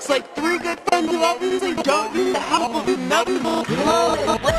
like 3 good friends who obviously don't need the help of another.